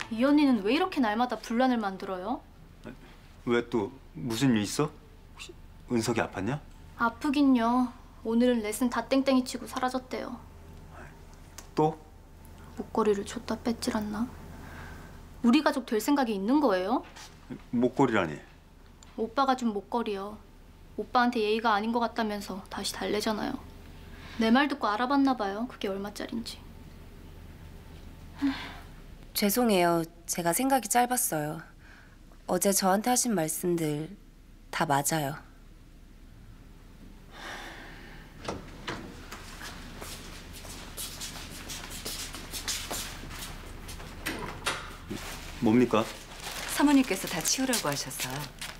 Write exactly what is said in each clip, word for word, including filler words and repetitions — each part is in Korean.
이 언니는 왜 이렇게 날마다 분란을 만들어요? 왜 또 무슨 일 있어? 혹시 은석이 아팠냐? 아프긴요. 오늘은 레슨 다 땡땡이 치고 사라졌대요. 또? 목걸이를 줬다 뺐질 않나? 우리 가족 될 생각이 있는 거예요? 목걸이라니. 오빠가 준 목걸이요. 오빠한테 예의가 아닌 것 같다면서 다시 달래잖아요. 내 말 듣고 알아봤나 봐요. 그게 얼마짜린지. 죄송해요. 제가 생각이 짧았어요. 어제 저한테 하신 말씀들 다 맞아요. 뭡니까? 사모님께서 다 치우라고 하셔서.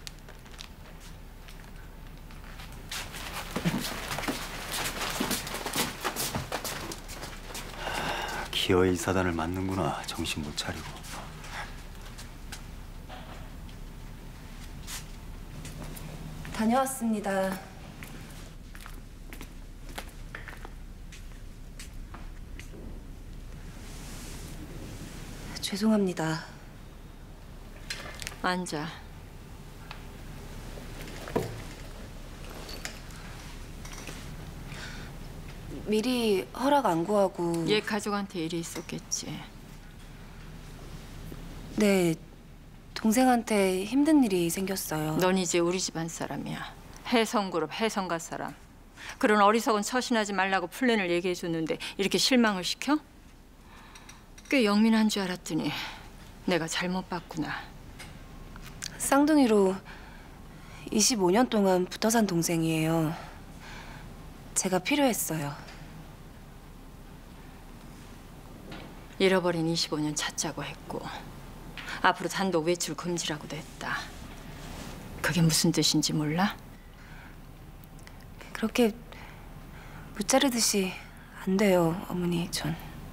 기어이 사단을 맞는구나. 정신 못 차리고. 다녀왔습니다. 죄송합니다. 앉아. 미리 허락 안 구하고... 얘 가족한테 일이 있었겠지. 네, 동생한테 힘든 일이 생겼어요. 넌 이제 우리 집안 사람이야. 혜성그룹 혜성가 사람. 그런 어리석은 처신하지 말라고 플랜을 얘기해줬는데 이렇게 실망을 시켜? 꽤 영민한 줄 알았더니 내가 잘못 봤구나. 쌍둥이로 이십오 년 동안 붙어 산 동생이에요. 제가 필요했어요. 잃어버린 이십오 년 찾자고 했고 앞으로 단독 외출 금지라고도 했다. 그게 무슨 뜻인지 몰라? 그렇게 무자르듯이 안 돼요, 어머니, 전.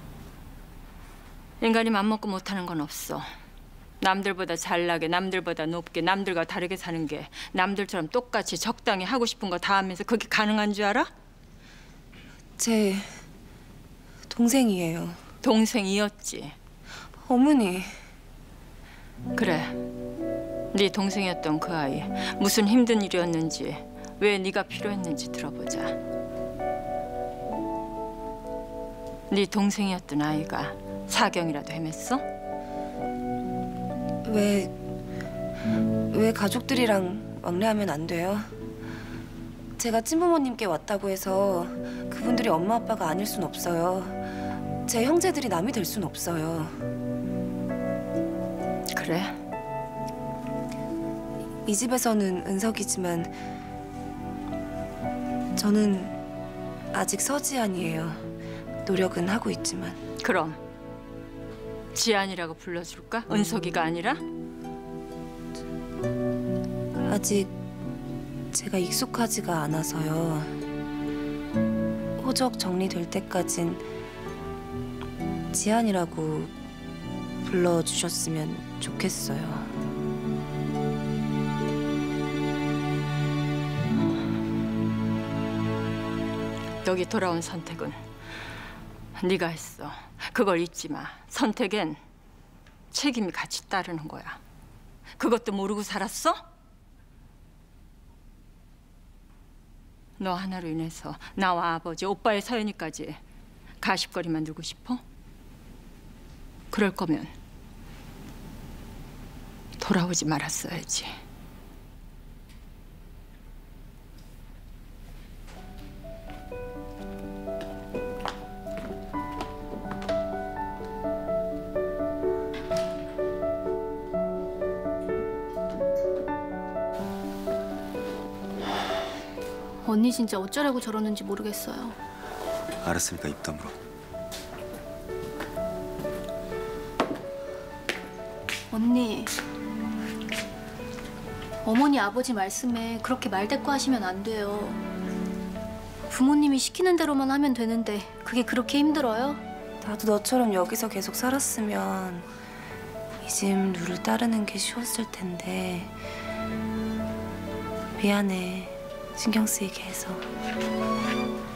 인간이 맘먹고 못하는 건 없어. 남들보다 잘나게, 남들보다 높게, 남들과 다르게 사는 게 남들처럼 똑같이 적당히 하고 싶은 거 다 하면서 그게 가능한 줄 알아? 제 동생이에요. 동생이었지. 어머니. 그래. 네 동생이었던 그 아이 무슨 힘든 일이었는지 왜 네가 필요했는지 들어보자. 네 동생이었던 아이가 사경이라도 헤맸어? 왜... 왜 가족들이랑 왕래하면 안 돼요? 제가 친부모님께 왔다고 해서 그분들이 엄마 아빠가 아닐 순 없어요. 제 형제들이 남이 될 순 없어요. 그래? 이 집에서는 은석이지만 저는 아직 서지안이에요. 노력은 하고 있지만. 그럼 지안이라고 불러줄까? 은석이가 아니라? 아직 제가 익숙하지가 않아서요. 호적 정리될 때까진 지안이라고 불러주셨으면 좋겠어요. 여기 돌아온 선택은 네가 했어. 그걸 잊지 마. 선택엔 책임이 같이 따르는 거야. 그것도 모르고 살았어? 너 하나로 인해서 나와 아버지, 오빠의 서연이까지 가십거리만 누고 싶어? 그럴 거면 돌아오지 말았어야지. 언니 진짜 어쩌려고 저러는지 모르겠어요. 알았으니까 입 다물어. 언니, 어머니 아버지 말씀에 그렇게 말대꾸하시면 안 돼요. 부모님이 시키는 대로만 하면 되는데 그게 그렇게 힘들어요? 나도 너처럼 여기서 계속 살았으면 이 집 룰을 따르는 게 쉬웠을 텐데. 미안해, 신경 쓰이게 해서.